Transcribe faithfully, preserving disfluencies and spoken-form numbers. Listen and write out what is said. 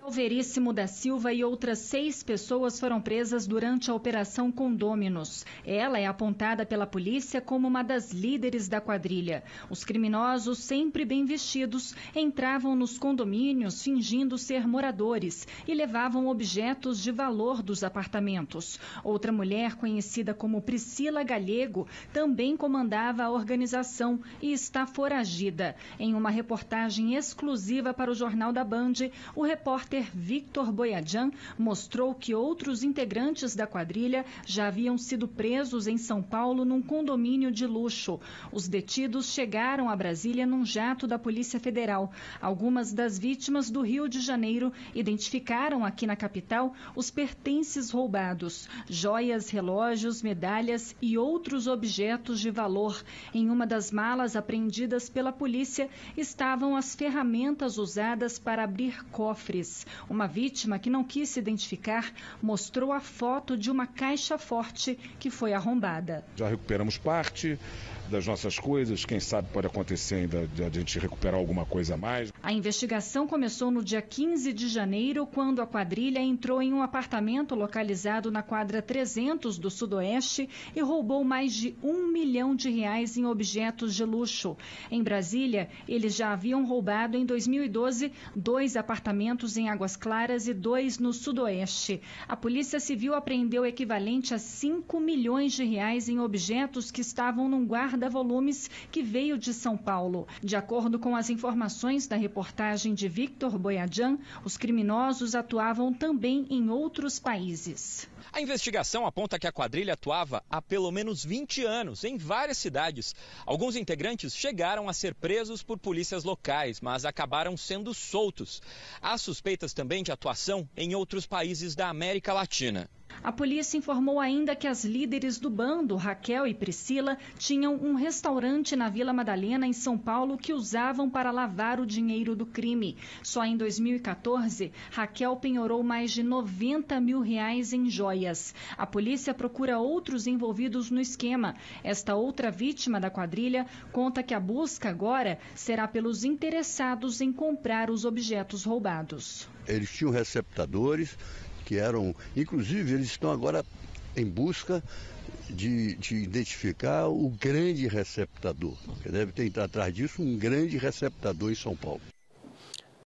Veríssimo da Silva e outras seis pessoas foram presas durante a Operação Condôminos. Ela é apontada pela polícia como uma das líderes da quadrilha. Os criminosos, sempre bem vestidos, entravam nos condomínios fingindo ser moradores e levavam objetos de valor dos apartamentos. Outra mulher, conhecida como Priscila Galego, também comandava a organização e está foragida. Em uma reportagem exclusiva para o Jornal da Band, o repórter Victor Boiadjan mostrou que outros integrantes da quadrilha já haviam sido presos em São Paulo num condomínio de luxo. Os detidos chegaram a Brasília num jato da Polícia Federal. Algumas das vítimas do Rio de Janeiro identificaram aqui na capital os pertences roubados, joias, relógios, medalhas e outros objetos de valor. Em uma das malas apreendidas pela polícia estavam as ferramentas usadas para abrir cofres. Uma vítima que não quis se identificar mostrou a foto de uma caixa forte que foi arrombada. Já recuperamos parte das nossas coisas, quem sabe pode acontecer ainda de a gente recuperar alguma coisa a mais. A investigação começou no dia quinze de janeiro, quando a quadrilha entrou em um apartamento localizado na quadra trezentos do Sudoeste e roubou mais de um milhão de reais em objetos de luxo. Em Brasília, eles já haviam roubado em dois mil e doze dois apartamentos em Águas Claras e dois no Sudoeste. A Polícia Civil apreendeu o equivalente a cinco milhões de reais em objetos que estavam num guarda volumes que veio de São Paulo. De acordo com as informações da reportagem de Victor Boiadjan, os criminosos atuavam também em outros países. A investigação aponta que a quadrilha atuava há pelo menos vinte anos em várias cidades. Alguns integrantes chegaram a ser presos por polícias locais, mas acabaram sendo soltos. Há suspeitas também de atuação em outros países da América Latina. A polícia informou ainda que as líderes do bando, Raquel e Priscila, tinham um restaurante na Vila Madalena, em São Paulo, que usavam para lavar o dinheiro do crime. Só em dois mil e quatorze, Raquel penhorou mais de noventa mil reais em joias. A polícia procura outros envolvidos no esquema. Esta outra vítima da quadrilha conta que a busca agora será pelos interessados em comprar os objetos roubados. Eles tinham receptadores que eram, inclusive eles estão agora em busca de, de identificar o grande receptador. Deve ter atrás disso um grande receptador em São Paulo.